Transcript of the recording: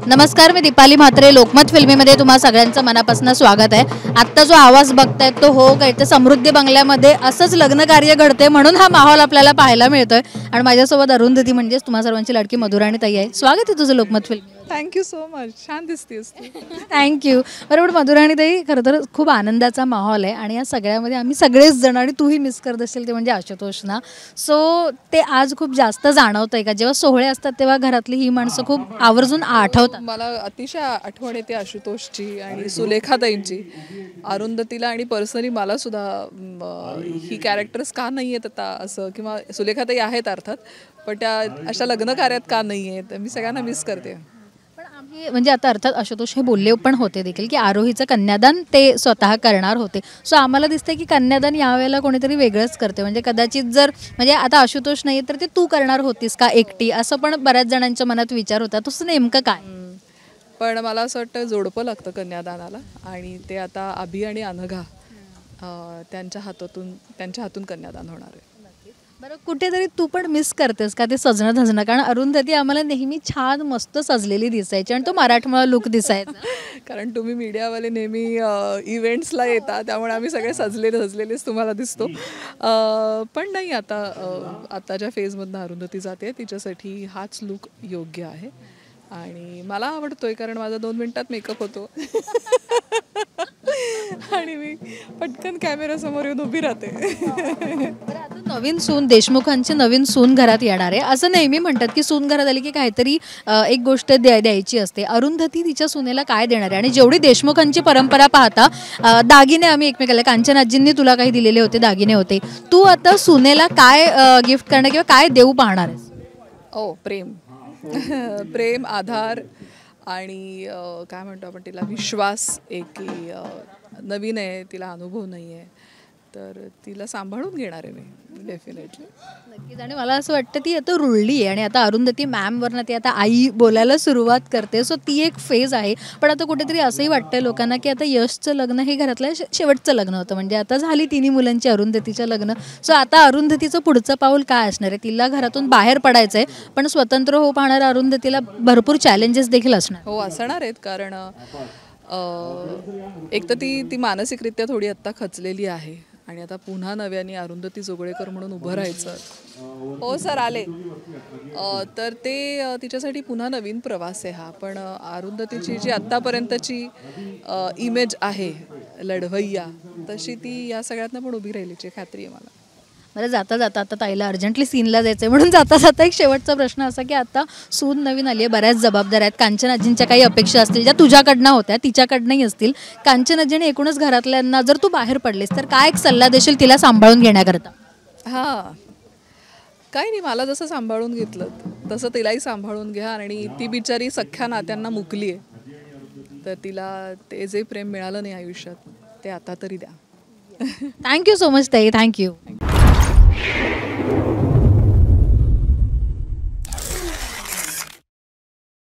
नमस्कार, मी दीपाली म्हात्रे. लोकमत फिल्मीमध्ये तुम्हा सगळ्यांचं मनापासून स्वागत आहे. आत्ता जो आवाज बघतायत तो हो काय ते समृद्धी बंगल्यामध्ये असंच लग्न कार्य घडते म्हणून हा माहोल आपल्याला पाहायला मिळतोय. आणि माझ्यासोबत अरुंधती म्हणजेच तुम्हा सर्वांची लाडकी मधुराणी ताई आहे. स्वागत आहे तुझं Lokmat film. Thank you so much. छान दिसतेस तू. थँक्यू. बरोबर मधुराणी ताई, खरं तर खूप आनंदाचा माहोल आहे आणि या सगळ्यामध्ये आम्ही सगळेच जण आणि तूही मिस करत असेल ते म्हणजे आशुतोष ना. सो ते आज खूप जास्त जाणवतंय का जेव्हा सोहळे असतात तेव्हा घरातली ही माणसं खूप आवर्जून आठवतात? मला अतिशय आठवण येते आशुतोषची आणि सुलेखाताईंची, अरुंधतीला आणि पर्सनली मला सुद्धा ही कॅरेक्टर्स का नाही आहेत आता असं, किंवा सुलेखाताई आहेत अर्थात, पण त्या अशा लग्न कार्यात का नाही आहेत, मी सगळ्यांना मिस करते. म्हणजे आता अर्थात आशुतोष हे बोलले पण होते देखील की आरोहीचं कन्यादान ते स्वतः करणार होते. सो आम्हाला दिसतंय की कन्यादान यावेळेला कोणीतरी वेगळंच करते. म्हणजे कदाचित जर म्हणजे आता आशुतोष नाही तर ते तू करणार होतीस का एकटी, असं पण बऱ्याच जणांच्या मनात विचार होता. तसं नेमकं काय? पण मला असं वाटतं जोडपं लागतं कन्यादानाला, आणि ते आता अभि आणि अनघा त्यांच्या हातून कन्यादान होणार आहे. बरं, कुठेतरी तू पण मिस करतेस का ते सजणं धजणं? कारण अरुंधती आम्हाला नेहमी छान मस्त सजलेली दिसायची आणि तो मराठमोळा लुक दिसायचा. कारण तुम्ही मीडियावाले नेहमी इव्हेंट्सला येता, त्यामुळे आम्ही सगळे सजलेलेच तुम्हाला दिसतो. पण नाही, आताच्या फेजमधनं अरुंधती जाते, तिच्यासाठी हाच लुक योग्य आहे आणि मला आवडतोय, कारण माझा 2 मिनिटात मेकअप होतो आणि मी पटकन कॅमेरासमोर येऊन उभी राहते. आता नवीन सून, देशमुखांची नवीन सून घरात येणार आहे. असं नेहमी म्हणतात की सून घरात आली की काहीतरी एक गोष्ट द्यायची असते. अरुंधती तिच्या सुनेला काय देणार आहे? आणि जेवढी देशमुखांची परंपरा पाहता दागिने आम्ही एकमेकाला, कांचन आजींनी तुला काही दिलेले होते दागिने होते, तू आता सुनेला काय गिफ्ट करणार किंवा काय देऊ पाहणार आहेस? प्रेम, आधार आणि काय म्हणतो आपण तिला, विश्वास. एक की नवीन आहे, तिला अनुभव नाही आहे, तर तिला सांभाळून घेणार आहे मी डेफिनेटली. नक्कीच. आणि मला असं वाटतं ती आता रुळली आहे आणि आता अरुंधती मॅमवरनं ती आता आई बोलायला सुरुवात करते. सो ती एक फेज आहे. पण आता कुठेतरी असंही वाटतंय लोकांना की आता यशचं लग्न हे घरातलं शेवटचं लग्न होतं. म्हणजे आता झाली तिन्ही मुलांची अरुंधतीचं लग्न. सो आता अरुंधतीचं पुढचं पाऊल काय असणार आहे? तिला घरातून बाहेर पडायचं आहे, पण स्वतंत्र हो पाहणाऱ्या अरुंधतीला भरपूर चॅलेंजेस देखील असणार. हो, असणार आहेत. कारण एक तर ती मानसिकरित्या थोडी आत्ता खचलेली आहे आणि आता पुन्हा नव्याने अरुंधती जोगळेकर म्हणून उभं राहायचं. हो सर, आले. तर ते तिच्यासाठी पुन्हा नवीन प्रवास आहे हा. पण अरुंधतीची जी आत्तापर्यंतची इमेज आहे लढवय्या, तशी ती या सगळ्यातनं पण उभी राहिलीची खात्री आहे मला. मला जाता जाता आता ताईला अर्जंटली सीनला जायचं आहे, म्हणून जाता जाता एक शेवटचा प्रश्न असा की आता सून नवीन आली आहे, बऱ्याच जबाबदाऱ्या आहेत, कांचन आजींच्या काही अपेक्षा असतील ज्या तुझ्याकडनं होत्या, तिच्याकडनंही असतील. कांचन आजीने एकूणच घरातल्यांना जर तू बाहेर पडलीस तर काय एक सल्ला देशील तिला सांभाळून घेण्याकरता? काही नाही, मला जसं सांभाळून घेतलं तसं तिलाही सांभाळून घ्या. आणि ती बिचारी सख्ख्या नात्यांना मुकली आहे, तर तिला ते जे प्रेम मिळालं नाही आयुष्यात ते आता तरी द्या. थँक्यू सो मच ताई. थँक्यू.